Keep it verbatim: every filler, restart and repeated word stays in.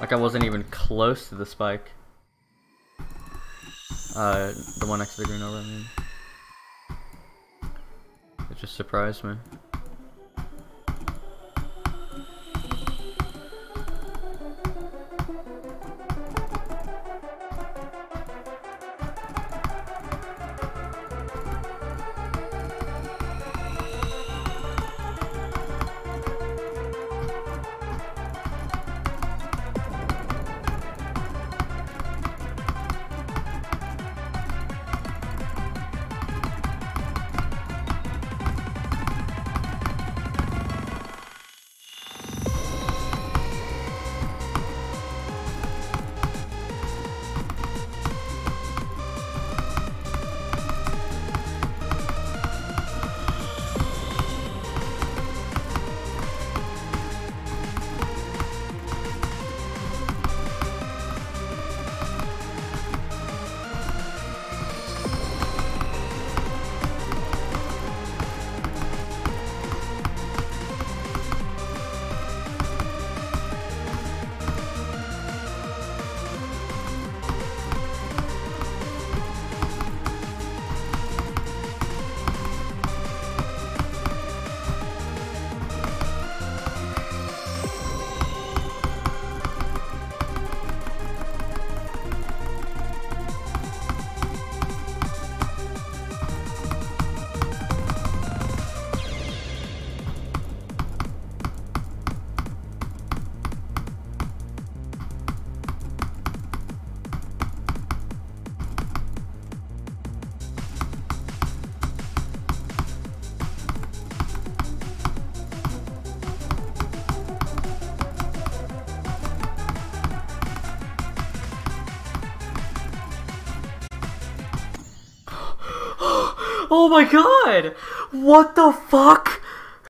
Like I wasn't even close to the spike. Uh, the one next to the green orb, I mean. It just surprised me. Oh my god! What the fuck?